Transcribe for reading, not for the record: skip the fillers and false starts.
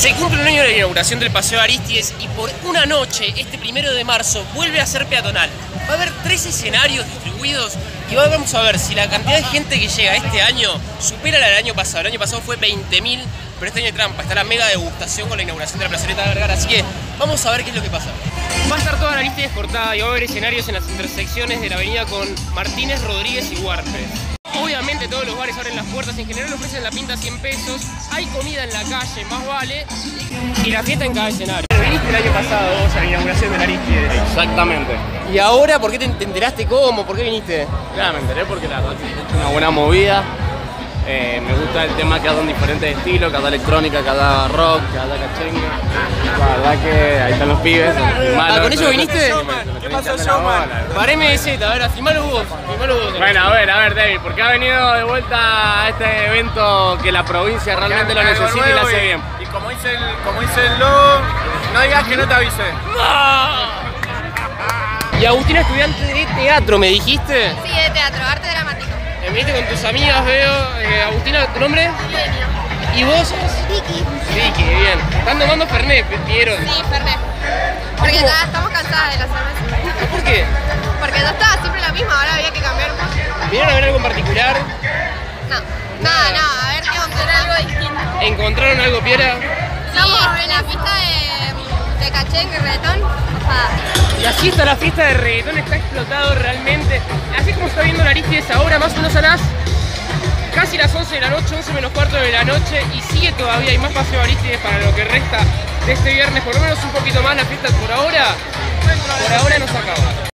Se cumple un año de la inauguración del Paseo Arístides y por una noche, este 1 de marzo, vuelve a ser peatonal. Va a haber 3 escenarios distribuidos y vamos a ver si la cantidad de gente que llega este año supera la del año pasado. El año pasado fue 20.000, pero este año hay trampa. Está la mega degustación con la inauguración de la plazoleta de Vergara, así que vamos a ver qué es lo que pasa. Va a estar toda la Arístides cortada y va a haber escenarios en las intersecciones de la avenida con Martínez, Rodríguez y Huarpes. Obviamente todos los bares abren las puertas, en general ofrecen la pinta 100 pesos, hay comida en la calle, más vale, y la fiesta en cada escenario. Viniste el año pasado vos a la inauguración de la Arístides. Exactamente. ¿Y ahora por qué te enteraste cómo? ¿Por qué viniste? Claro, me enteré porque la verdad es una buena movida. Me gusta el tema que hagan diferentes estilos, cada electrónica, cada rock, cada cachengue. La verdad que ahí están los pibes. ¿Con ellos viniste? ¿Qué pasó, Showman? Pareme de Z, a ver, filmalo vos. Bueno, a ver, David, porque ha venido de vuelta a este evento que la provincia realmente lo necesita y lo hace bien. Y como dice el logo, no digas que no te avisé. Y Agustina, estudiante de teatro, ¿me dijiste? Sí, de teatro, arte dramático. Viniste con tus amigas, veo. Agustina, ¿tu nombre? Eugenia. ¿Y vos? Vicky. Vicky, bien. ¿Están tomando Fernet, vieron? Sí, Fernet. Porque ya estamos cansadas de la cerveza. ¿Por qué? Porque ya estaba siempre la misma, ahora había que cambiar un poco. ¿Vinieron a ver algo en particular? No, a ver qué vamos a hacer algo distinto. ¿Encontraron algo, Piera? Estamos en la pista de cachengue, reggaetón, ojalá. Y así está la fiesta de reggaetón, está explotado realmente. Así como está viendo la Arístides ahora, más o menos a las casi las 11 de la noche, 11 menos cuarto de la noche, y sigue todavía, hay más Paseo Arístides para lo que resta de este viernes, por lo menos un poquito más la fiesta por ahora no se acaba.